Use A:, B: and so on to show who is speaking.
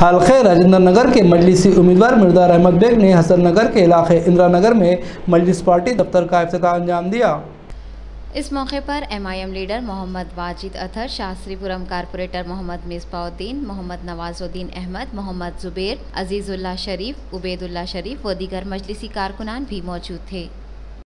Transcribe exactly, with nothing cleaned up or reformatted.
A: हल्के राजेंद्र नगर के मजलिसी उम्मीदवार मिर्जा रहमत बेग ने हसन नगर के इलाके इंदिरा नगर में मजलिस पार्टी दफ्तर का इफ्तिताह अंजाम दिया।
B: इस मौके पर एम आई एम लीडर मोहम्मद वाजिद अतर, शास्त्रीपुरम कारपोरेटर मोहम्मद मिसबाउद्दीन, मोहम्मद नवाजुद्दीन अहमद, मोहम्मद जुबैर, अजीजुल्लाह शरीफ, उबैदुल्लाह शरीफ व दीगर मजलिसी कारकुनान भी मौजूद थे।